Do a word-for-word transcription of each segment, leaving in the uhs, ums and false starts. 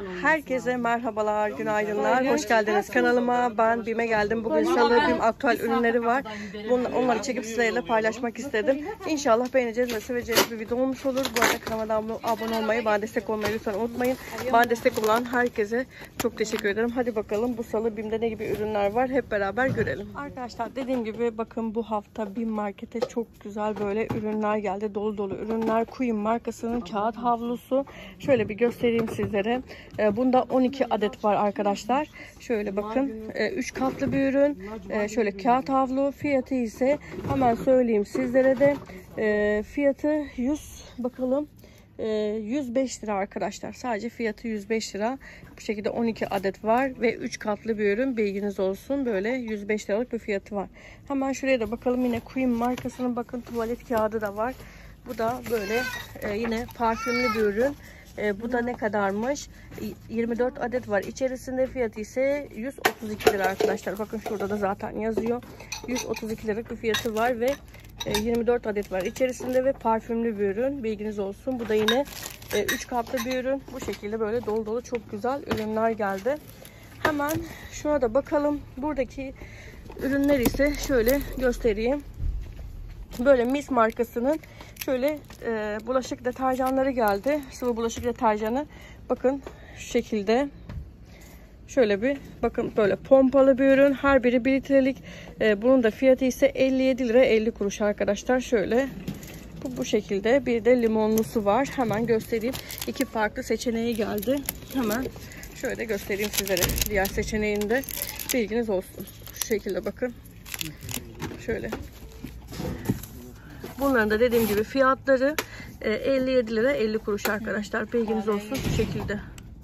Herkese merhabalar, günaydınlar, hoş geldiniz kanalıma. Ben BİM'e geldim. Bugün salı, BİM aktüel ürünleri var. Bunları, onları çekip sizlerle paylaşmak istedim. İnşallah beğeneceğiz ve seveceğiniz bir video olmuş olur. Bu arada kanalıma abone olmayı, bana destek olmayı lütfen unutmayın. Bana destek olan herkese çok teşekkür ederim. Hadi bakalım bu salı BİM'de ne gibi ürünler var, hep beraber görelim. Arkadaşlar dediğim gibi bakın, bu hafta BİM Market'e çok güzel böyle ürünler geldi. Dolu dolu ürünler. Queen markasının kağıt havlusu. Şöyle bir göstereyim sizlere. Bunda on iki adet var arkadaşlar. Şöyle bakın. üç katlı bir ürün. Şöyle kağıt havlu. Fiyatı ise hemen söyleyeyim sizlere de. Fiyatı yüz, bakalım. yüz beş lira arkadaşlar. Sadece fiyatı yüz beş lira. Bu şekilde on iki adet var ve üç katlı bir ürün, bilginiz olsun. Böyle yüz beş liralık bir fiyatı var. Hemen şuraya da bakalım. Yine Queen markasının bakın tuvalet kağıdı da var. Bu da böyle e, yine parfümlü bir ürün. E, bu da ne kadarmış? yirmi dört adet var. İçerisinde fiyatı ise yüz otuz iki lira arkadaşlar. Bakın şurada da zaten yazıyor. yüz otuz iki liralık bir fiyatı var ve e, yirmi dört adet var içerisinde ve parfümlü bir ürün. Bilginiz olsun. Bu da yine e, üç katlı bir ürün. Bu şekilde böyle dolu dolu çok güzel ürünler geldi. Hemen şuna da bakalım. Buradaki ürünler ise şöyle göstereyim. Böyle Mis markasının şöyle e, bulaşık deterjanları geldi. Sıvı bulaşık deterjanı. Bakın şu şekilde. Şöyle bir bakın, böyle pompalı bir ürün. Her biri bir litrelik. E, bunun da fiyatı ise elli yedi lira elli kuruş arkadaşlar. Şöyle. Bu, bu şekilde. Bir de limonlusu var. Hemen göstereyim. İki farklı seçeneği geldi. Hemen şöyle göstereyim sizlere. Diğer seçeneğinde bilginiz olsun. Şu şekilde bakın. Şöyle. Bunların da dediğim gibi fiyatları elli yedi lira elli kuruş arkadaşlar. Bilginiz olsun şu şekilde.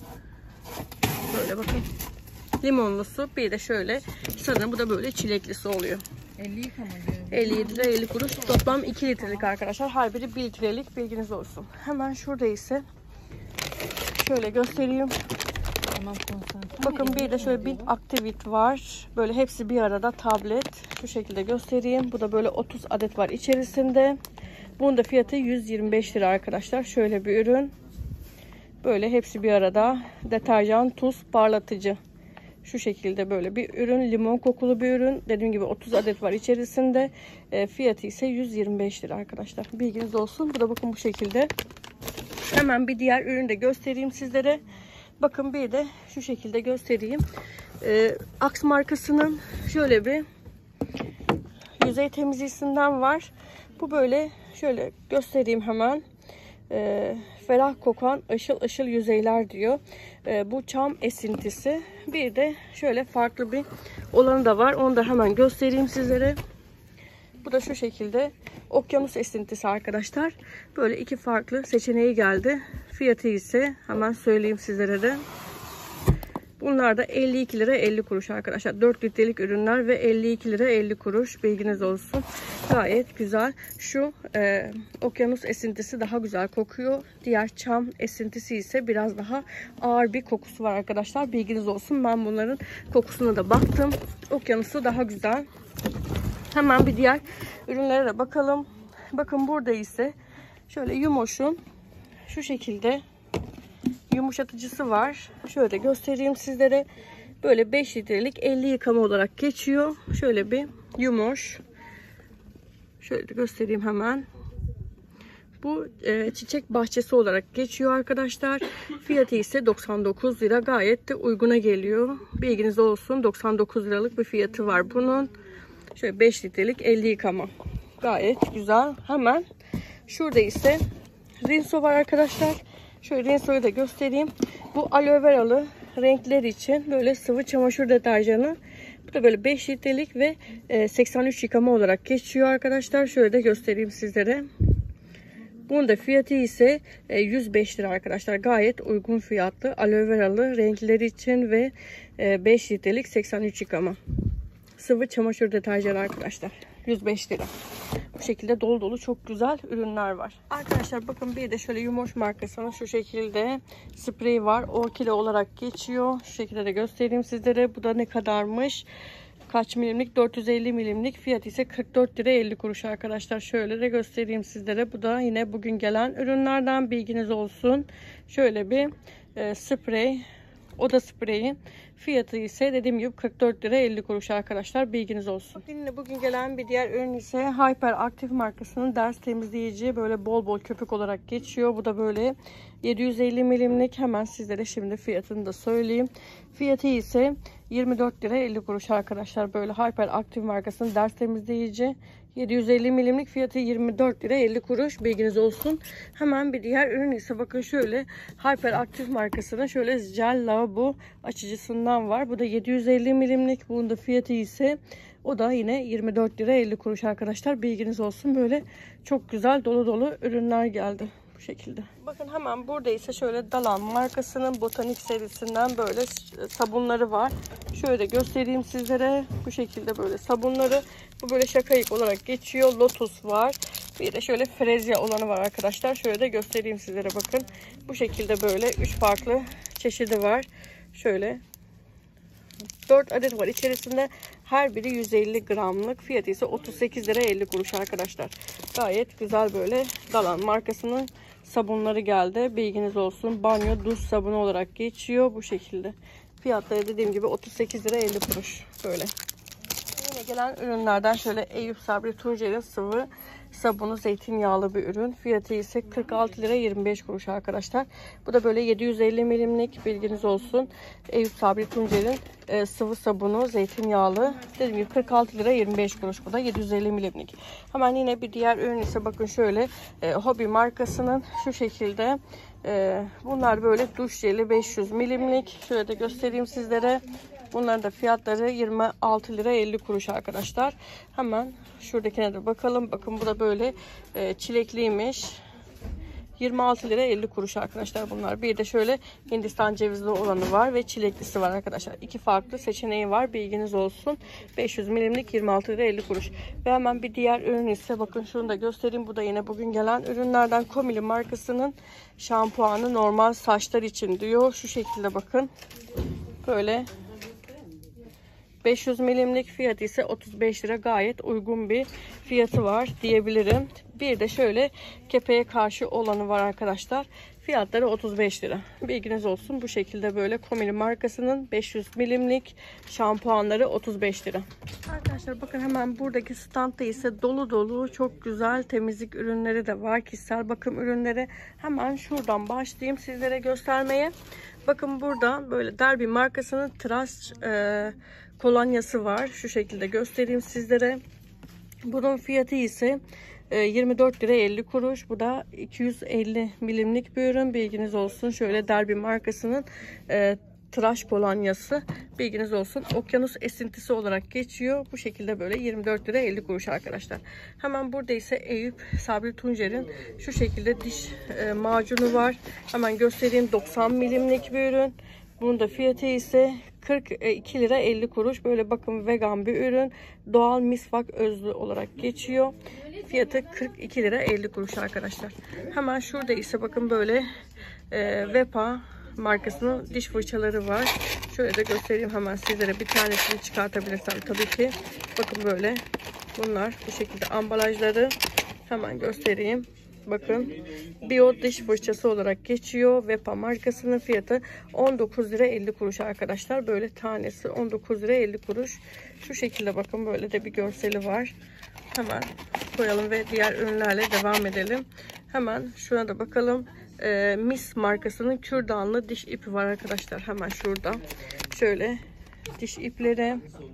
Böyle bakın. Limonlusu, bir de şöyle sanırım bu da böyle çileklisi oluyor. elli yedi lira elli kuruş. Toplam iki litrelik arkadaşlar. Her biri bir litrelik, bilginiz olsun. Hemen şurada ise şöyle göstereyim. Bakın bir de şöyle bir Activit var. Böyle hepsi bir arada tablet. Şu şekilde göstereyim. Bu da böyle otuz adet var içerisinde. Bunun da fiyatı yüz yirmi beş lira arkadaşlar. Şöyle bir ürün. Böyle hepsi bir arada. Deterjan, tuz, parlatıcı. Şu şekilde böyle bir ürün. Limon kokulu bir ürün. Dediğim gibi otuz adet var içerisinde. E, fiyatı ise yüz yirmi beş lira arkadaşlar. Bilginiz olsun. Bu da bakın bu şekilde. Hemen bir diğer ürünü de göstereyim sizlere. Bakın bir de şu şekilde göstereyim. Ee, Axe markasının şöyle bir yüzey temizleyicisinden var. Bu böyle şöyle göstereyim hemen. Ee, ferah kokan ışıl ışıl yüzeyler diyor. Ee, bu çam esintisi. Bir de şöyle farklı bir olanı da var. Onu da hemen göstereyim sizlere. Bu da şu şekilde okyanus esintisi arkadaşlar. Böyle iki farklı seçeneği geldi. Fiyatı ise hemen söyleyeyim sizlere de. Bunlar da elli iki lira elli kuruş arkadaşlar. dört litrelik ürünler ve elli iki lira elli kuruş. Bilginiz olsun. Gayet güzel. Şu e, okyanus esintisi daha güzel kokuyor. Diğer çam esintisi ise biraz daha ağır bir kokusu var arkadaşlar. Bilginiz olsun. Ben bunların kokusuna da baktım. Okyanusu daha güzel. Hemen bir diğer ürünlere de bakalım. Bakın burada ise şöyle Yumoş'un şu şekilde yumuşatıcısı var. Şöyle göstereyim sizlere. Böyle beş litrelik elli yıkama olarak geçiyor. Şöyle bir Yumoş. Şöyle de göstereyim hemen. Bu e, çiçek bahçesi olarak geçiyor arkadaşlar. Fiyatı ise doksan dokuz lira. Gayet de uyguna geliyor. Bilginiz olsun. doksan dokuz liralık bir fiyatı var bunun. Şöyle beş litrelik elli yıkama. Gayet güzel. Hemen şurada ise Rinso var arkadaşlar. Şöyle Rinso'yu da göstereyim. Bu aloe veralı renkler için böyle sıvı çamaşır deterjanı. Bu da böyle beş litrelik ve seksen üç yıkama olarak geçiyor arkadaşlar. Şöyle de göstereyim sizlere. Bunun da fiyatı ise yüz beş lira arkadaşlar. Gayet uygun fiyatlı aloe veralı renkleri için ve beş litrelik seksen üç yıkama. Sıvı çamaşır deterjanı arkadaşlar. yüz beş lira. Bu şekilde dolu dolu çok güzel ürünler var. Arkadaşlar bakın bir de şöyle Yumoş markasının şu şekilde spreyi var. O kilo olarak geçiyor. Şu şekilde de göstereyim sizlere. Bu da ne kadarmış? Kaç milimlik? dört yüz elli milimlik. Fiyatı ise kırk dört lira elli kuruş arkadaşlar. Şöyle de göstereyim sizlere. Bu da yine bugün gelen ürünlerden, bilginiz olsun. Şöyle bir e, sprey, oda spreyi. Fiyatı ise dediğim gibi kırk dört lira elli kuruş arkadaşlar. Bilginiz olsun. Yine bugün gelen bir diğer ürün ise Hyperaktif markasının ders temizleyici. Böyle bol bol köpük olarak geçiyor. Bu da böyle yedi yüz elli milimlik. Hemen sizlere şimdi fiyatını da söyleyeyim. Fiyatı ise yirmi dört lira elli kuruş arkadaşlar. Böyle Hyperaktif markasının ders temizleyici. yedi yüz elli milimlik, fiyatı yirmi dört lira elli kuruş. Bilginiz olsun. Hemen bir diğer ürün ise bakın şöyle Hyperaktif markasının şöyle jel lavabo açıcısından var. Bu da yedi yüz elli milimlik. Bunun da fiyatı ise o da yine yirmi dört lira elli kuruş arkadaşlar. Bilginiz olsun. Böyle çok güzel dolu dolu ürünler geldi. Bu şekilde. Bakın hemen burada ise şöyle Dalan markasının botanik serisinden böyle sabunları var. Şöyle göstereyim sizlere. Bu şekilde böyle sabunları. Bu böyle şakayık olarak geçiyor. Lotus var. Bir de şöyle frezya olanı var arkadaşlar. Şöyle de göstereyim sizlere, bakın. Bu şekilde böyle üç farklı çeşidi var. Şöyle dört adet var içerisinde. Her biri yüz elli gramlık. Fiyatı ise otuz sekiz lira elli kuruş arkadaşlar. Gayet güzel böyle Dalan markasının sabunları geldi. Bilginiz olsun. Banyo duş sabunu olarak geçiyor. Bu şekilde. Fiyatları dediğim gibi otuz sekiz lira elli kuruş. Böyle. Yine gelen ürünlerden şöyle Eyüp Sabri Tuncer'in sıvı sabunu zeytinyağlı bir ürün. Fiyatı ise kırk altı lira yirmi beş kuruş arkadaşlar. Bu da böyle yedi yüz elli milimlik. Bilginiz olsun. Eyüp Sabri Tuncer'in e, sıvı sabunu zeytinyağlı. Dediğim gibi kırk altı lira yirmi beş kuruş. Bu da yedi yüz elli milimlik. Hemen yine bir diğer ürün ise bakın şöyle e, Hobby markasının şu şekilde e, bunlar böyle duş jeli beş yüz milimlik. Şöyle de göstereyim sizlere. Bunların da fiyatları yirmi altı lira elli kuruş arkadaşlar. Hemen şuradakine de bakalım. Bakın bu da böyle e, çilekliymiş. yirmi altı lira elli kuruş arkadaşlar bunlar. Bir de şöyle Hindistan cevizli olanı var ve çileklisi var arkadaşlar. İki farklı seçeneği var. Bilginiz olsun. beş yüz milimlik yirmi altı lira elli kuruş. Ve hemen bir diğer ürün ise bakın şunu da göstereyim. Bu da yine bugün gelen ürünlerden Komili markasının şampuanı normal saçlar için diyor. Şu şekilde bakın. Böyle beş yüz milimlik, fiyatı ise otuz beş lira, gayet uygun bir fiyatı var diyebilirim. Bir de şöyle kepeğe karşı olanı var arkadaşlar. Fiyatları otuz beş lira. Bilginiz olsun. Bu şekilde böyle Komili markasının beş yüz milimlik şampuanları otuz beş lira. Arkadaşlar bakın hemen buradaki standta ise dolu dolu çok güzel temizlik ürünleri de var. Kişisel bakım ürünleri. Hemen şuradan başlayayım sizlere göstermeye. Bakın burada böyle Derby markasının tıraş e, kolonyası var. Şu şekilde göstereyim sizlere. Bunun fiyatı ise yirmi dört lira elli kuruş. Bu da iki yüz elli milimlik bir ürün. Bilginiz olsun. Şöyle Derby markasının e, tıraş kolonyası. Bilginiz olsun. Okyanus esintisi olarak geçiyor. Bu şekilde böyle yirmi dört lira elli kuruş arkadaşlar. Hemen burada ise Eyüp Sabri Tuncer'in şu şekilde diş e, macunu var. Hemen göstereyim. doksan milimlik bir ürün. Bunun da fiyatı ise kırk iki lira elli kuruş. Böyle bakın vegan bir ürün. Doğal misvak özlü olarak geçiyor. Fiyatı kırk iki lira elli kuruş arkadaşlar. Hemen şurada ise bakın böyle e, Vepa markasının diş fırçaları var. Şöyle de göstereyim hemen sizlere. Bir tanesini çıkartabilirsem tabii ki. Bakın böyle. Bunlar bu şekilde ambalajları. Hemen göstereyim. Bakın Bio diş fırçası olarak geçiyor. Vepa markasının fiyatı on dokuz lira elli kuruş arkadaşlar. Böyle tanesi on dokuz lira elli kuruş. Şu şekilde bakın böyle de bir görseli var. Hemen koyalım ve diğer ürünlerle devam edelim. Hemen şuna da bakalım. Ee, Mis markasının kürdanlı diş ipi var arkadaşlar. Hemen şurada. Şöyle diş ipleri.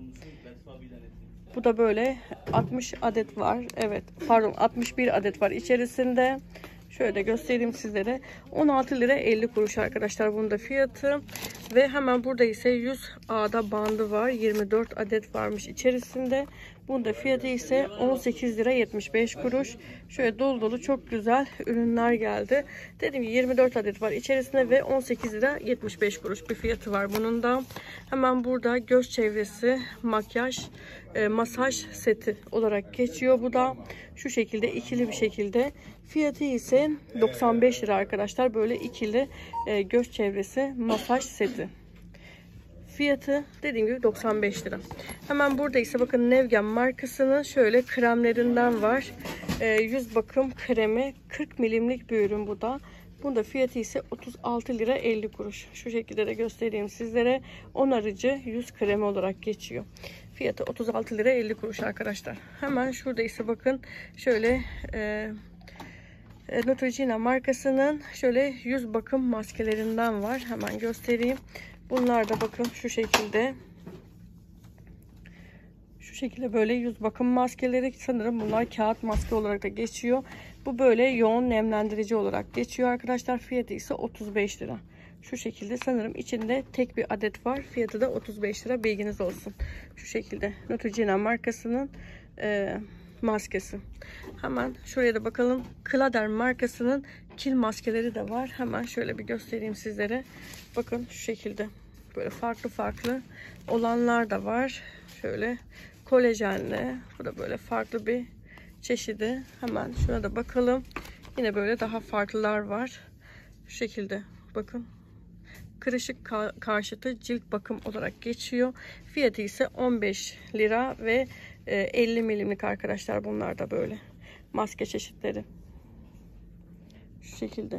Bu da böyle altmış adet var. Evet, pardon altmış bir adet var içerisinde. Şöyle göstereyim sizlere. on altı lira elli kuruş arkadaşlar bunun da fiyatı. Ve hemen burada ise yüz ağda bandı var. yirmi dört adet varmış içerisinde. Bunun da fiyatı ise on sekiz lira yetmiş beş kuruş. Şöyle dolu dolu çok güzel ürünler geldi. Dediğim gibi yirmi dört adet var içerisinde ve on sekiz lira yetmiş beş kuruş bir fiyatı var bunun da. Hemen burada göz çevresi, makyaj, e, masaj seti olarak geçiyor. Bu da şu şekilde ikili bir şekilde. Fiyatı ise doksan beş lira arkadaşlar. Böyle ikili e, göz çevresi masaj seti. Fiyatı dediğim gibi doksan beş lira. Hemen burada ise bakın Nevgen markasının şöyle kremlerinden var. E, yüz bakım kremi kırk milimlik bir ürün bu da. Bunda fiyatı ise otuz altı lira elli kuruş. Şu şekilde de göstereyim sizlere. Onarıcı yüz kremi olarak geçiyor. Fiyatı otuz altı lira elli kuruş arkadaşlar. Hemen şurada ise bakın şöyle e, Neutrogena markasının şöyle yüz bakım maskelerinden var. Hemen göstereyim. Bunlar da bakın şu şekilde. Şu şekilde böyle yüz bakım maskeleri, sanırım bunlar kağıt maske olarak da geçiyor. Bu böyle yoğun nemlendirici olarak geçiyor arkadaşlar. Fiyatı ise otuz beş lira. Şu şekilde, sanırım içinde tek bir adet var. Fiyatı da otuz beş lira, bilginiz olsun. Şu şekilde Neutrogena markasının e, maskesi. Hemen şuraya da bakalım. Clader markasının kil maskeleri de var. Hemen şöyle bir göstereyim sizlere. Bakın şu şekilde böyle farklı farklı olanlar da var. Şöyle kolajenli. Bu da böyle farklı bir çeşidi. Hemen şuna da bakalım. Yine böyle daha farklılar var. Şu şekilde bakın. Kırışık karşıtı cilt bakım olarak geçiyor. Fiyatı ise on beş lira ve elli milimlik arkadaşlar. Bunlar da böyle maske çeşitleri. Şu şekilde.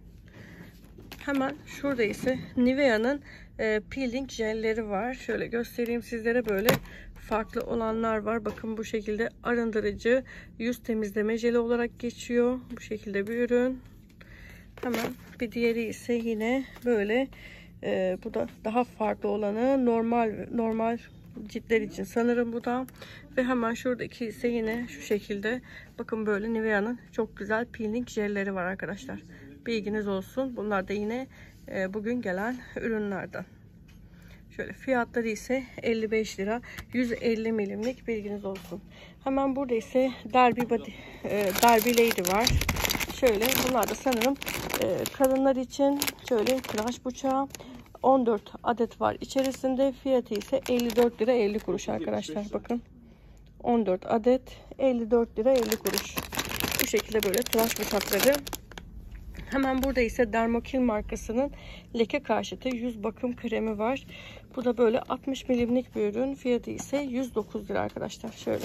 Hemen şurada ise Nivea'nın e, peeling jelleri var. Şöyle göstereyim sizlere, böyle farklı olanlar var. Bakın bu şekilde arındırıcı yüz temizleme jeli olarak geçiyor. Bu şekilde bir ürün. Hemen bir diğeri ise yine böyle e, bu da daha farklı olanı, normal normal ciltler için sanırım bu da. Ve hemen şuradaki ise yine şu şekilde bakın böyle Nivea'nın çok güzel peeling jelleri var arkadaşlar. Bilginiz olsun. Bunlar da yine e, bugün gelen ürünlerden. Şöyle fiyatları ise elli beş lira, yüz elli milimlik, bilginiz olsun. Hemen burada ise Derby Body, e, Derby Lady var. Şöyle bunlar da sanırım e, kadınlar için. Şöyle tıraş bıçağı, on dört adet var içerisinde. Fiyatı ise elli dört lira elli kuruş arkadaşlar. Bakın on dört adet elli dört lira elli kuruş. Bu şekilde böyle tıraş bıçakları. Hemen burada ise Dermokil markasının leke karşıtı yüz bakım kremi var. Bu da böyle altmış milimlik bir ürün. Fiyatı ise yüz dokuz lira arkadaşlar. Şöyle.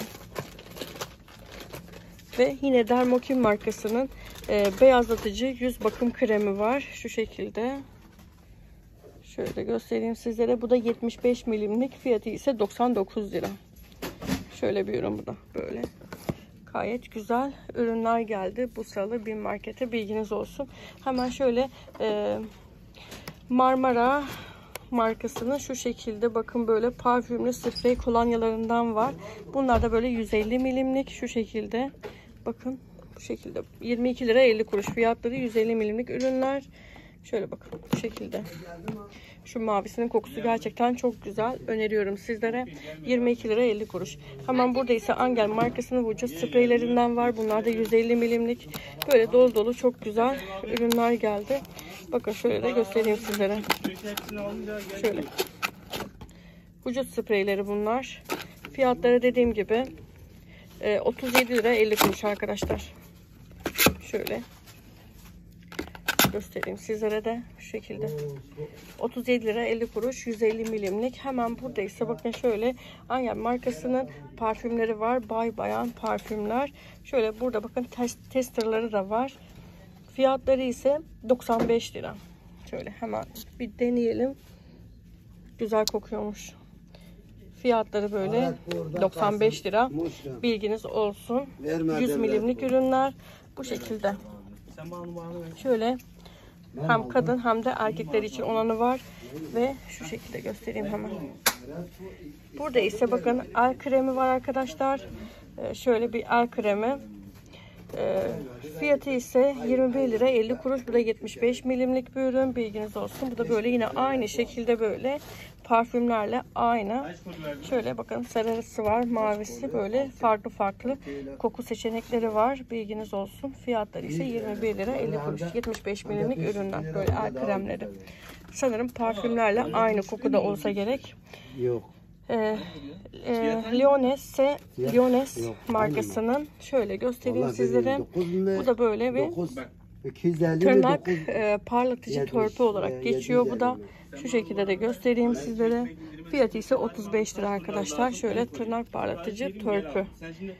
Ve yine Dermokil markasının e, beyazlatıcı yüz bakım kremi var. Şu şekilde. Şöyle göstereyim sizlere. Bu da yetmiş beş milimlik. Fiyatı ise doksan dokuz lira. Şöyle bir ürün bu da. Böyle. Gayet güzel ürünler geldi bu sıralı bir markete, bilginiz olsun. Hemen şöyle e, Marmara markasının şu şekilde bakın böyle parfümlü sprey kolonyalarından var. Bunlar da böyle yüz elli milimlik şu şekilde. Bakın bu şekilde yirmi iki lira elli kuruş fiyatları, yüz elli milimlik ürünler. Şöyle bakın bu şekilde. Şu mavisinin kokusu gerçekten çok güzel. Öneriyorum sizlere. yirmi iki lira elli kuruş. Hemen burada ise Angel markasının vücut spreylerinden var. Bunlar da yüz elli milimlik. Böyle dolu dolu çok güzel ürünler geldi. Bakın şöyle de göstereyim sizlere. Şöyle. Vücut spreyleri bunlar. Fiyatları dediğim gibi otuz yedi lira elli kuruş arkadaşlar. Şöyle göstereyim sizlere de şu şekilde. otuz yedi lira elli kuruş, yüz elli milimlik. Hemen burada ise bakın şöyle Angel markasının parfümleri var. Bay bayan parfümler. Şöyle burada bakın test, testerları da var. Fiyatları ise doksan beş lira. Şöyle hemen bir deneyelim. Güzel kokuyormuş. Fiyatları böyle doksan beş lira. Bilginiz olsun. yüz milimlik ürünler bu şekilde. Şöyle hem kadın hem de erkekler için olanı var ve şu şekilde göstereyim hemen. Burada ise bakın el kremi var arkadaşlar. Ee, şöyle bir el kremi. Ee, fiyatı ise yirmi bir lira elli kuruş. Bu da yetmiş beş milimlik bir ürün. Bilginiz olsun. Bu da böyle yine aynı şekilde böyle parfümlerle aynı. Şöyle bakın sarısı var, mavisi, böyle farklı farklı koku seçenekleri var. Bilginiz olsun. Fiyatları ise yirmi bir lira elli kuruş. yetmiş beş milimlik ürünler. Böyle el kremleri. Sanırım parfümlerle aynı kokuda olsa gerek. Yok. Ee, e, Lyoness, Lyoness markasının şöyle göstereyim sizlere. Bu da böyle bir tırnak e, parlatıcı törpü olarak geçiyor. Bu da şu şekilde de göstereyim sizlere. Fiyatı ise otuz beş lira arkadaşlar. Şöyle tırnak parlatıcı törpü.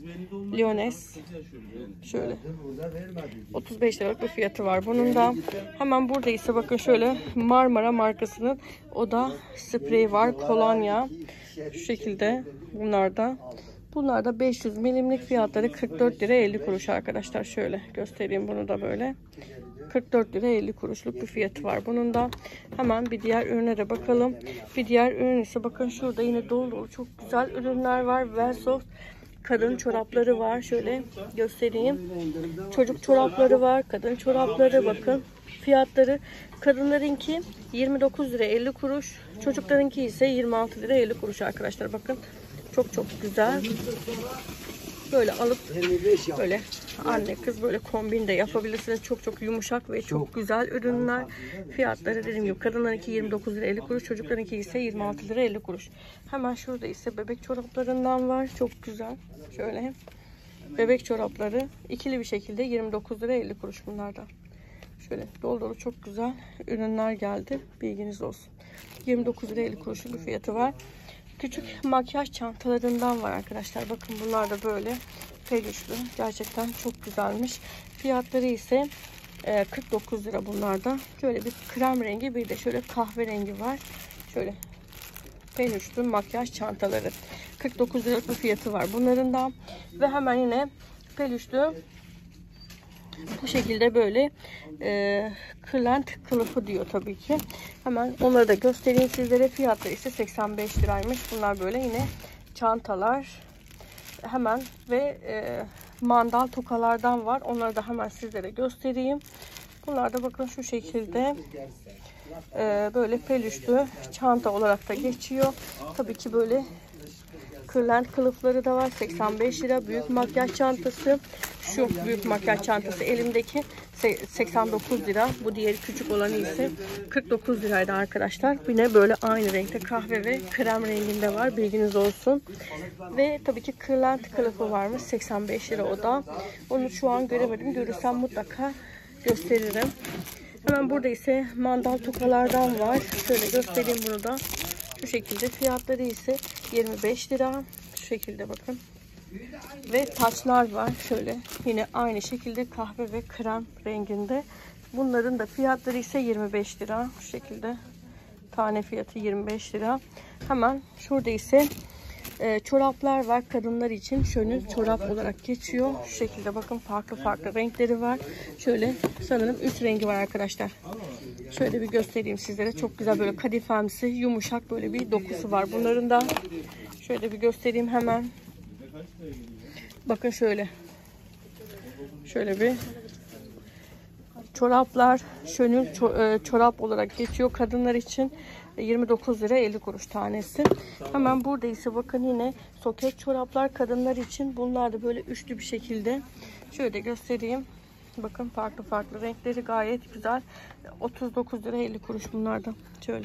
Lyoness. Şöyle. otuz beş liralık bir fiyatı var bunun da. Hemen burada ise bakın şöyle Marmara markasının oda spreyi var. Kolonya. Şu şekilde bunlar da. Bunlar da beş yüz milimlik fiyatları kırk dört lira elli kuruş arkadaşlar. Şöyle göstereyim bunu da böyle. kırk dört lira elli kuruşluk bir fiyatı var bunun da. Hemen bir diğer ürüne de bakalım. Bir diğer ürün ise bakın şurada yine dolu dolu çok güzel ürünler var. Velsoft kadın çorapları var. Şöyle göstereyim. Çocuk çorapları var. Kadın çorapları bakın. Fiyatları kadınlarınki yirmi dokuz lira elli kuruş. Çocuklarınki ise yirmi altı lira elli kuruş arkadaşlar. Bakın çok çok güzel. Böyle alıp böyle anne kız böyle kombin de yapabilirsiniz. Çok çok yumuşak ve çok güzel ürünler. Fiyatları dediğim gibi kadınlarınki yirmi dokuz lira elli kuruş, çocuklarınki ise yirmi altı lira elli kuruş. Hemen şurada ise bebek çoraplarından var. Çok güzel. Şöyle bebek çorapları ikili bir şekilde yirmi dokuz lira elli kuruş bunlardan. Şöyle dolu dolu çok güzel ürünler geldi. Bilginiz olsun. yirmi dokuz lira elli kuruşluk bir fiyatı var. Küçük makyaj çantalarından var arkadaşlar. Bakın bunlar da böyle peluşlu. Gerçekten çok güzelmiş. Fiyatları ise kırk dokuz lira bunlarda. Şöyle bir krem rengi bir de şöyle kahverengi var. Şöyle peluşlu makyaj çantaları. kırk dokuz liralık bir fiyatı var bunların da. Ve hemen yine peluşlu bu şekilde böyle e, kırlent kılıfı diyor tabii ki. Hemen onları da göstereyim sizlere. Fiyatları ise seksen beş liraymış. Bunlar böyle yine çantalar. Hemen ve e, mandal tokalardan var. Onları da hemen sizlere göstereyim. Bunlar da bakın şu şekilde e, böyle peluşlu çanta olarak da geçiyor. Tabii ki böyle kırlent kılıfları da var. seksen beş lira. Büyük makyaj çantası. Şu büyük makyaj çantası elimdeki seksen dokuz lira. Bu diğeri küçük olanı ise kırk dokuz liraydı arkadaşlar. Yine böyle aynı renkte kahve ve krem renginde var. Bilginiz olsun. Ve tabii ki kırlent kılıfı varmış. seksen beş lira o da. Onu şu an göremedim. Görürsem mutlaka gösteririm. Hemen burada ise mandal tokalardan var. Şöyle göstereyim bunu da. Şu şekilde fiyatları ise yirmi beş lira. Şu şekilde bakın. Ve taçlar var. Şöyle yine aynı şekilde kahve ve krem renginde. Bunların da fiyatları ise yirmi beş lira. Şu şekilde tane fiyatı yirmi beş lira. Hemen şurada ise e, çoraplar var. Kadınlar için şöyle çorap olarak geçiyor. Şu şekilde bakın farklı farklı renkleri var. Şöyle sanırım üç rengi var arkadaşlar. Şöyle bir göstereyim sizlere. Çok güzel böyle kadifemsi yumuşak böyle bir dokusu var. Bunların da şöyle bir göstereyim hemen. Bakın şöyle. Şöyle bir çoraplar. Şönül çorap olarak geçiyor. Kadınlar için yirmi dokuz lira elli kuruş tanesi. Hemen burada ise bakın yine soket çoraplar kadınlar için. Bunlar da böyle üçlü bir şekilde. Şöyle göstereyim. Bakın farklı farklı renkleri gayet güzel. otuz dokuz lira elli kuruş bunlardan. Şöyle.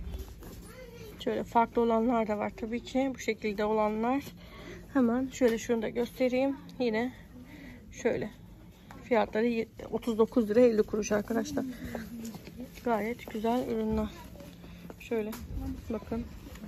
Şöyle farklı olanlar da var tabii ki. Bu şekilde olanlar. Hemen şöyle şunu da göstereyim. Yine şöyle. Fiyatları otuz dokuz lira elli kuruş arkadaşlar. Gayet güzel ürünler. Şöyle bakın.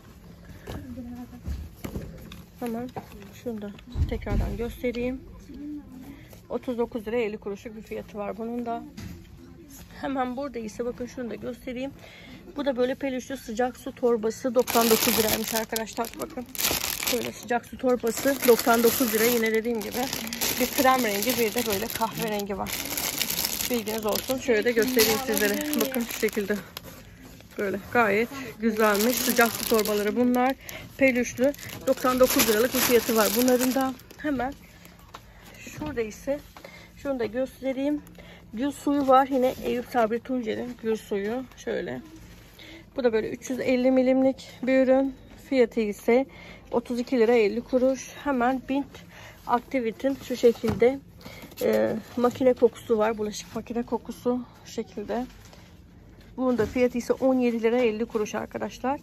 Hemen şunu da tekrardan göstereyim. otuz dokuz lira elli kuruşluk bir fiyatı var bunun da. Hemen burada ise bakın şunu da göstereyim. Bu da böyle peluşlu sıcak su torbası doksan dokuz liraymış arkadaşlar. Bakın. Şöyle sıcak su torbası doksan dokuz lira. Yine dediğim gibi bir krem rengi bir de böyle kahverengi var. Bilginiz olsun. Şöyle de göstereyim sizlere. Bakın şu şekilde. Böyle gayet güzelmiş. Sıcak su torbaları bunlar. Peluşlu doksan dokuz liralık bir fiyatı var. Bunların da hemen şurada ise şunu da göstereyim. Gül suyu var. Yine Eyüp Sabri Tuncer'in gül suyu. Şöyle. Bu da böyle üç yüz elli milimlik bir ürün. Fiyatı ise otuz iki lira elli kuruş. Hemen Bint Activit'in şu şekilde e, makine kokusu var. Bulaşık makine kokusu şu şekilde. Bunun da fiyatı ise on yedi lira elli kuruş arkadaşlar.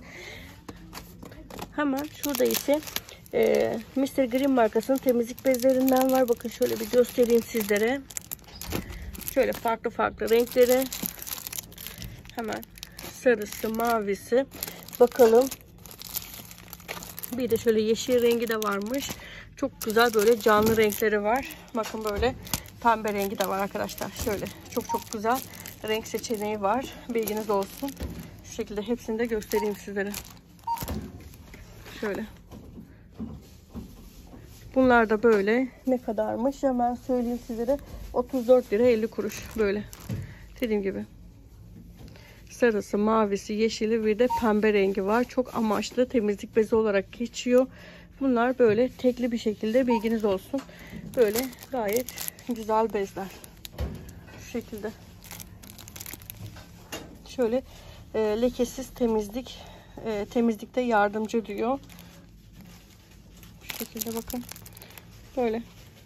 Hemen şurada ise e, mister Green markasının temizlik bezlerinden var. Bakın şöyle bir göstereyim sizlere. Şöyle farklı farklı renkleri. Hemen sarısı, mavisi. Bakalım. Bir de şöyle yeşil rengi de varmış. Çok güzel böyle canlı renkleri var. Bakın böyle pembe rengi de var arkadaşlar. Şöyle çok çok güzel renk seçeneği var. Bilginiz olsun. Şu şekilde hepsini de göstereyim sizlere. Şöyle. Bunlar da böyle ne kadarmış hemen söyleyeyim sizlere. otuz dört lira elli kuruş böyle. Dediğim gibi. Sarısı, mavisi, yeşili bir de pembe rengi var. Çok amaçlı temizlik bezi olarak geçiyor. Bunlar böyle tekli bir şekilde bilginiz olsun. Böyle gayet güzel bezler. Şu şekilde. Şöyle e, lekesiz temizlik e, temizlikte yardımcı diyor. Şu şekilde bakın. Böyle.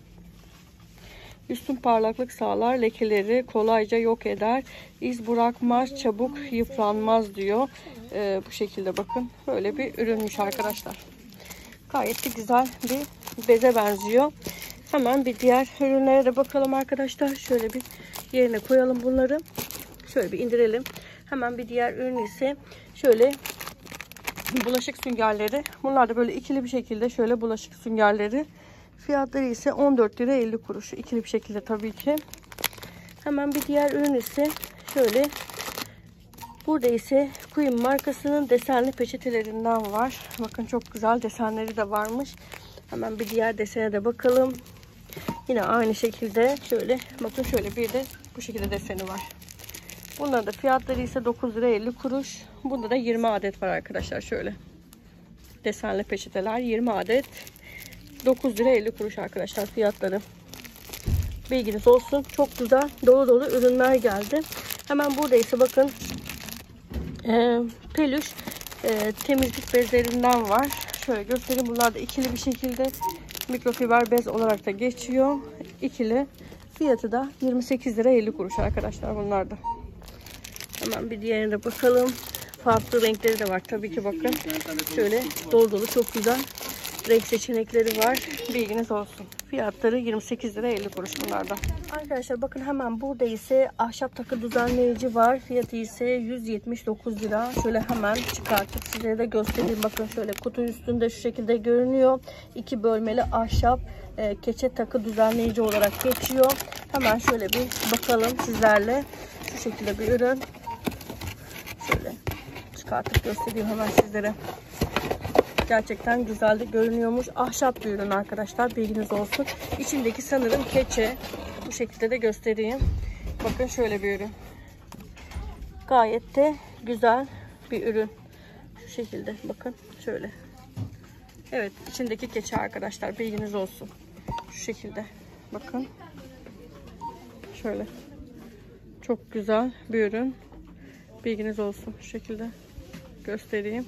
Üstün parlaklık sağlar, lekeleri kolayca yok eder, iz bırakmaz, çabuk yıpranmaz diyor. Ee, bu şekilde bakın. Böyle bir ürünmüş arkadaşlar. Gayet de güzel bir beze benziyor. Hemen bir diğer ürünlere de bakalım arkadaşlar. Şöyle bir yerine koyalım bunları. Şöyle bir indirelim. Hemen bir diğer ürün ise şöyle bulaşık süngerleri. Bunlar da böyle ikili bir şekilde şöyle bulaşık süngerleri. Fiyatları ise on dört lira elli kuruş. İkili bir şekilde tabii ki. Hemen bir diğer ürün ise şöyle. Burada ise Queen markasının desenli peçetelerinden var. Bakın çok güzel desenleri de varmış. Hemen bir diğer desene de bakalım. Yine aynı şekilde şöyle. Bakın şöyle bir de bu şekilde deseni var. Bunların da fiyatları ise dokuz lira elli kuruş. Bunda da yirmi adet var arkadaşlar şöyle. Desenli peçeteler yirmi adet. dokuz lira elli kuruş arkadaşlar fiyatları. Bilginiz olsun. Çok güzel dolu dolu ürünler geldi. Hemen burada ise bakın e, peluş e, temizlik bezlerinden var. Şöyle göstereyim. Bunlar da ikili bir şekilde mikrofiber bez olarak da geçiyor. İkili. Fiyatı da yirmi sekiz lira elli kuruş arkadaşlar bunlar da. Hemen bir diğerine bakalım. Farklı renkleri de var tabii ki bakın. Şöyle dolu dolu çok güzel renk seçenekleri var. Bilginiz olsun. Fiyatları yirmi sekiz lira elli kuruş bunlardan. Arkadaşlar bakın hemen burada ise ahşap takı düzenleyici var. Fiyatı ise yüz yetmiş dokuz lira. Şöyle hemen çıkartıp size de göstereyim. Bakın şöyle kutu üstünde şu şekilde görünüyor. İki bölmeli ahşap e, keçe takı düzenleyici olarak geçiyor. Hemen şöyle bir bakalım sizlerle. Şu şekilde bir ürün. Şöyle çıkartıp göstereyim hemen sizlere. Gerçekten güzel de görünüyormuş. Ahşap bir ürün arkadaşlar. Bilginiz olsun. İçindeki sanırım keçe. Bu şekilde de göstereyim. Bakın şöyle bir ürün. Gayet de güzel bir ürün. Şu şekilde bakın şöyle. Evet içindeki keçe arkadaşlar. Bilginiz olsun. Şu şekilde. Bakın. Şöyle. Çok güzel bir ürün. Bilginiz olsun. Şu şekilde göstereyim.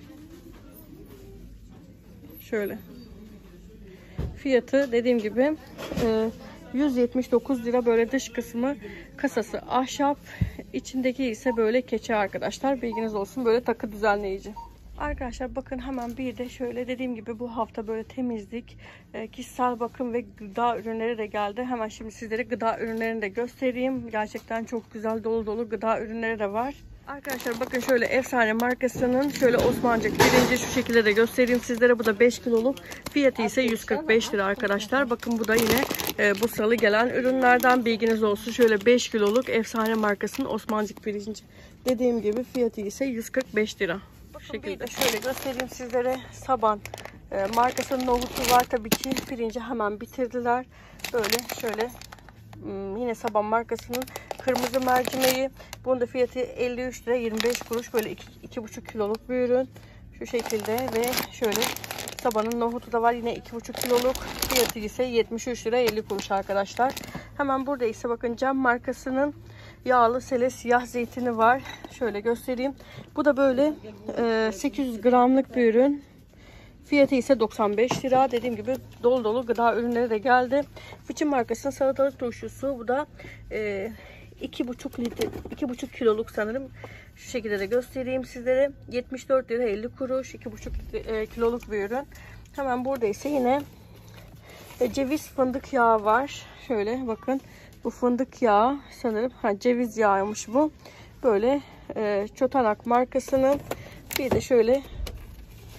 Şöyle. Fiyatı dediğim gibi yüz yetmiş dokuz lira. Böyle dış kısmı kasası ahşap. İçindeki ise böyle keçe arkadaşlar. Bilginiz olsun. Böyle takı düzenleyici. Arkadaşlar bakın hemen bir de şöyle dediğim gibi bu hafta böyle temizlik, kişisel bakım ve gıda ürünleri de geldi. Hemen şimdi sizlere gıda ürünlerini de göstereyim. Gerçekten çok güzel dolu dolu gıda ürünleri de var. Arkadaşlar bakın şöyle efsane markasının şöyle Osmancık pirinci şu şekilde de göstereyim sizlere. Bu da beş kiloluk. Fiyatı ise yüz kırk beş lira arkadaşlar. Bakın bu da yine e, bu salı gelen ürünlerden bilginiz olsun. Şöyle beş kiloluk efsane markasının Osmancık pirinci. Dediğim gibi fiyatı ise yüz kırk beş lira. Bu şekilde şöyle göstereyim sizlere. Saban e, markasının nohutu var tabii ki. Pirinci hemen bitirdiler. Böyle şöyle yine Saban markasının kırmızı mercimeği. Bunun da fiyatı elli üç lira yirmi beş kuruş. Böyle iki buçuk kiloluk bir ürün. Şu şekilde ve şöyle Saban'ın nohutu da var. Yine iki buçuk kiloluk. Fiyatı ise yetmiş üç lira elli kuruş arkadaşlar. Hemen burada ise bakın Cem markasının yağlı sele siyah zeytini var. Şöyle göstereyim. Bu da böyle e, sekiz yüz gramlık bir ürün. Fiyatı ise doksan beş lira. Dediğim gibi dolu dolu gıda ürünleri de geldi. Fıçı markasının salatalık turşusu. Bu da e, iki buçuk litre, iki buçuk kiloluk sanırım. Şu şekilde de göstereyim sizlere. yetmiş dört lira elli kuruş. iki buçuk e, kiloluk bir ürün. Hemen burada ise yine e, ceviz fındık yağı var. Şöyle bakın. Bu fındık yağı sanırım ha, ceviz yağıymış bu. Böyle e, Çotanak markasının bir de şöyle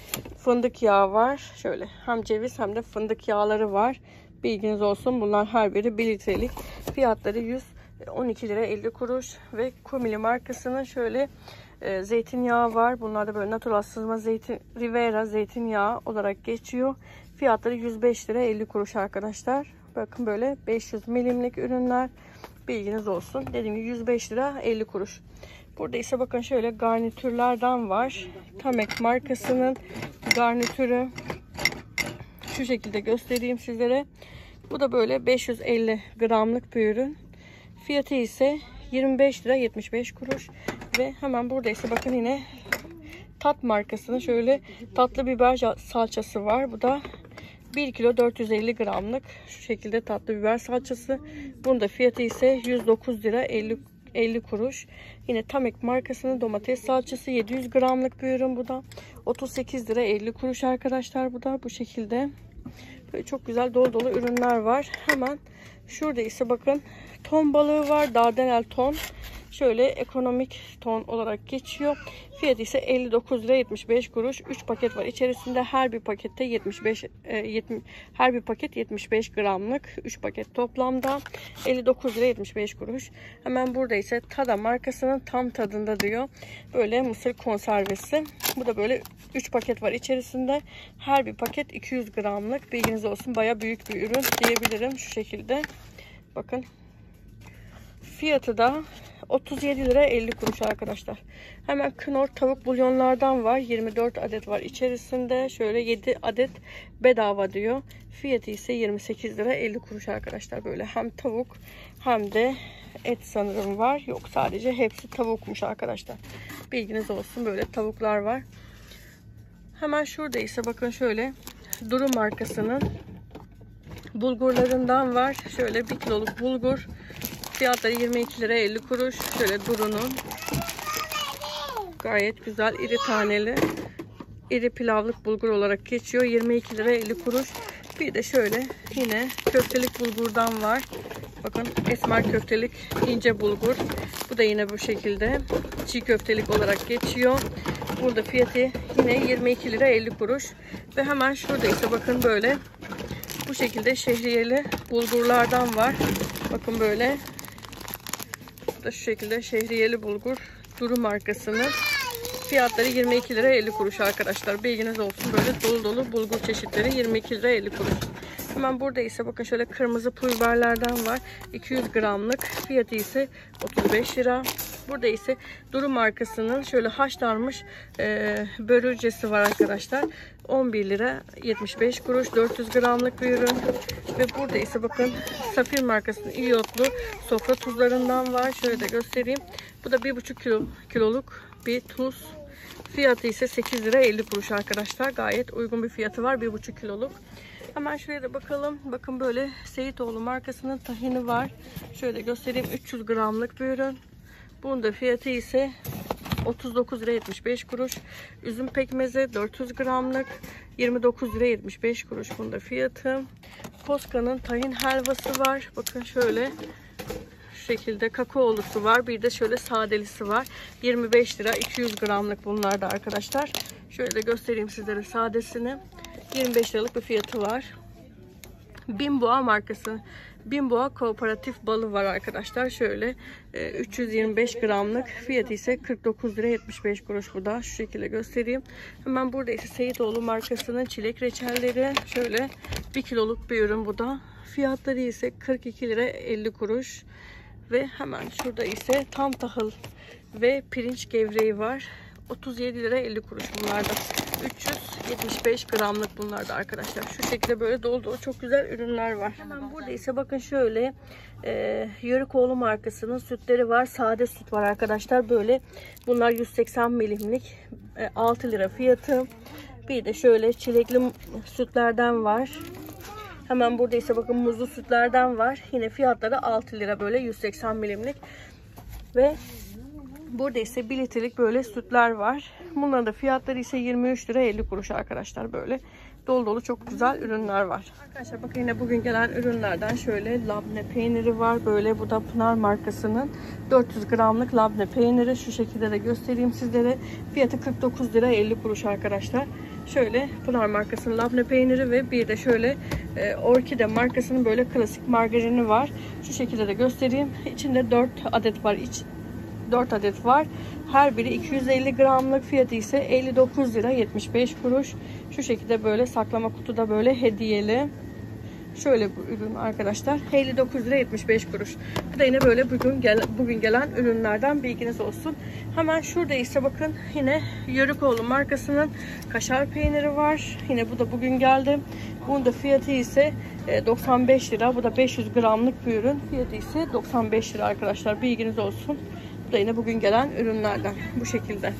fındık yağı var. Şöyle hem ceviz hem de fındık yağları var. Bilginiz olsun. Bunlar her biri bir litrelik. Fiyatları yüz on iki lira elli kuruş. Ve Komili markasının şöyle e, zeytinyağı var. Bunlar da böyle natural sızma zeytin, Rivera zeytinyağı olarak geçiyor. Fiyatları yüz beş lira elli kuruş arkadaşlar. Bakın böyle beş yüz milimlik ürünler. Bilginiz olsun. Dediğim gibi yüz beş lira elli kuruş. Burada ise bakın şöyle garnitürlerden var. Tamek markasının garnitürü. Şu şekilde göstereyim sizlere. Bu da böyle beş yüz elli gramlık bir ürün. Fiyatı ise yirmi beş lira yetmiş beş kuruş. Ve hemen burada ise bakın yine Tat markasının şöyle tatlı biber salçası var. Bu da bir kilo dört yüz elli gramlık. Şu şekilde tatlı biber salçası. Bunun da fiyatı ise yüz dokuz lira elli kuruş. Yine Tamek markasının domates salçası yedi yüz gramlık bir ürün bu da. otuz sekiz lira elli kuruş arkadaşlar, bu da bu şekilde. Böyle çok güzel dolu dolu ürünler var. Hemen şurada ise bakın ton balığı var. Dardanel ton. Şöyle ekonomik ton olarak geçiyor. Fiyatı ise elli dokuz lira yetmiş beş kuruş. üç paket var içerisinde. Her bir pakette yetmiş beş e, yetmiş, her bir paket yetmiş beş gramlık. üç paket toplamda elli dokuz lira yetmiş beş kuruş. Hemen burada ise Tada markasının tam tadında diyor. Böyle mısır konservesi. Bu da böyle üç paket var içerisinde. Her bir paket iki yüz gramlık. Bilginiz olsun, baya büyük bir ürün diyebilirim. Şu şekilde. Bakın. Fiyatı da otuz yedi lira elli kuruş arkadaşlar. Hemen Knorr tavuk bulyonlardan var. yirmi dört adet var içerisinde. Şöyle yedi adet bedava diyor. Fiyatı ise yirmi sekiz lira elli kuruş arkadaşlar. Böyle hem tavuk hem de et sanırım var. Yok, sadece hepsi tavukmuş arkadaşlar. Bilginiz olsun, böyle tavuklar var. Hemen şurada ise bakın şöyle Duru markasının bulgurlarından var. Şöyle bir kiloluk bulgur. Fiyatları yirmi iki lira elli kuruş. Şöyle Duru'nun gayet güzel iri taneli iri pilavlık bulgur olarak geçiyor. yirmi iki lira elli kuruş. Bir de şöyle yine köftelik bulgurdan var. Bakın esmer köftelik ince bulgur. Bu da yine bu şekilde çiğ köftelik olarak geçiyor. Burada fiyatı yine yirmi iki lira elli kuruş. Ve hemen şurada ise bakın böyle bu şekilde şehriyeli bulgurlardan var. Bakın böyle. Bu da şu şekilde şehriyeli bulgur. Duru markasının. Fiyatları yirmi iki lira elli kuruş arkadaşlar. Bilginiz olsun, böyle dolu dolu bulgur çeşitleri yirmi iki lira elli kuruş. Hemen burada ise bakın şöyle kırmızı pul biberlerden var. iki yüz gramlık. Fiyatı ise otuz beş lira. Burada ise Duru markasının şöyle haşlanmış e, börülcesi var arkadaşlar. on bir lira yetmiş beş kuruş. dört yüz gramlık bir ürün. Ve burada ise bakın Safir markasının iyotlu sofra tuzlarından var. Şöyle de göstereyim. Bu da bir buçuk kilo, kiloluk bir tuz. Fiyatı ise sekiz lira elli kuruş arkadaşlar. Gayet uygun bir fiyatı var. bir buçuk kiloluk. Hemen şuraya da bakalım. Bakın böyle Seyitoğlu markasının tahini var. Şöyle göstereyim. üç yüz gramlık bir ürün. Bunun da fiyatı ise otuz dokuz lira yetmiş beş kuruş. Üzüm pekmezi dört yüz gramlık yirmi dokuz lira yetmiş beş kuruş. Bunun da fiyatı. Poska'nın tahin helvası var. Bakın şöyle şu şekilde kakaolusu var. Bir de şöyle sadelisi var. yirmi beş lira iki yüz gramlık bunlar da arkadaşlar. Şöyle de göstereyim sizlere sadesini. yirmi beş liralık bir fiyatı var. Bimboğa markası. Bimboğa kooperatif balı var arkadaşlar. Şöyle üç yüz yirmi beş gramlık. Fiyatı ise kırk dokuz lira yetmiş beş kuruş bu da. Şu şekilde göstereyim. Hemen burada ise Seyitoğlu markasının çilek reçelleri. Şöyle bir kiloluk bir ürün bu da. Fiyatları ise kırk iki lira elli kuruş. Ve hemen şurada ise tam tahıl ve pirinç gevreği var. otuz yedi lira elli kuruş bunlarda. üç yüz yetmiş beş gramlık bunlar da arkadaşlar. Şu şekilde böyle dolu dolu çok güzel ürünler var. Hemen burada ise bakın şöyle e, Yörükoğlu markasının sütleri var. Sade süt var arkadaşlar. Böyle bunlar yüz seksen milimlik e, altı lira fiyatı. Bir de şöyle çilekli sütlerden var. Hemen burada ise bakın muzlu sütlerden var. Yine fiyatları altı lira, böyle yüz seksen milimlik. Ve burada ise bir litrelik böyle sütler var. Bunların da fiyatları ise yirmi üç lira elli kuruş arkadaşlar. Böyle Dolu dolu çok güzel ürünler var. Arkadaşlar bakın yine bugün gelen ürünlerden şöyle labne peyniri var. Böyle bu da Pınar markasının dört yüz gramlık labne peyniri. Şu şekilde de göstereyim sizlere. Fiyatı kırk dokuz lira elli kuruş arkadaşlar. Şöyle Pınar markasının labne peyniri ve bir de şöyle e, Orkide markasının böyle klasik margarini var. Şu şekilde de göstereyim. İçinde dört adet var. İç, dört adet var. Her biri iki yüz elli gramlık, fiyatı ise elli dokuz lira yetmiş beş kuruş. Şu şekilde böyle saklama kutuda böyle hediyeli. Şöyle bu ürün arkadaşlar. elli dokuz lira yetmiş beş kuruş. Bu da yine böyle bugün, gel, bugün gelen ürünlerden, bilginiz olsun. Hemen şurada ise bakın yine Yörükoğlu markasının kaşar peyniri var. Yine bu da bugün geldi. Bunun da fiyatı ise doksan beş lira. Bu da beş yüz gramlık bir ürün. Fiyatı ise doksan beş lira arkadaşlar. Bilginiz olsun. Bu da yine bugün gelen ürünlerden. Bu şekilde.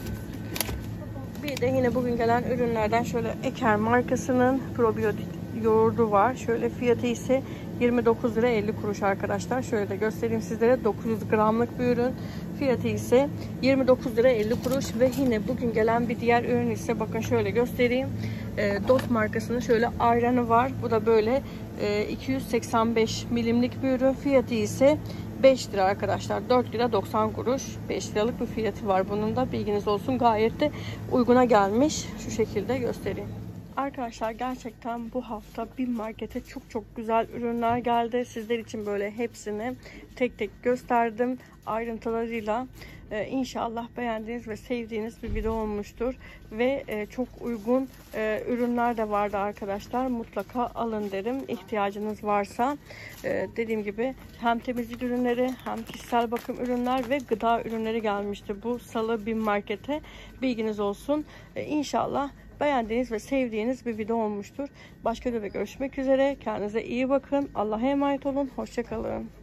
Bir de yine bugün gelen ürünlerden şöyle Eker markasının probiyotik yoğurdu var. Şöyle fiyatı ise yirmi dokuz lira elli kuruş arkadaşlar. Şöyle de göstereyim sizlere. dokuz yüz gramlık bir ürün. Fiyatı ise yirmi dokuz lira elli kuruş ve yine bugün gelen bir diğer ürün ise bakın şöyle göstereyim. E, Dot markasının şöyle ayranı var. Bu da böyle e, iki yüz seksen beş milimlik bir ürün. Fiyatı ise beş lira arkadaşlar. dört lira doksan kuruş. beş liralık bir fiyatı var bunun da. Bilginiz olsun. Gayet de uyguna gelmiş. Şu şekilde göstereyim. Arkadaşlar gerçekten bu hafta BİM Market'e çok çok güzel ürünler geldi. Sizler için böyle hepsini tek tek gösterdim ayrıntılarıyla. Ee, İnşallah beğendiğiniz ve sevdiğiniz bir video olmuştur. Ve e, çok uygun e, ürünler de vardı arkadaşlar. Mutlaka alın derim ihtiyacınız varsa. E, dediğim gibi hem temizlik ürünleri hem kişisel bakım ürünler ve gıda ürünleri gelmişti bu salı BİM Market'e. Bilginiz olsun. E, İnşallah beğendiğiniz ve sevdiğiniz bir video olmuştur. Başka videoda görüşmek üzere. Kendinize iyi bakın. Allah'a emanet olun. Hoşça kalın.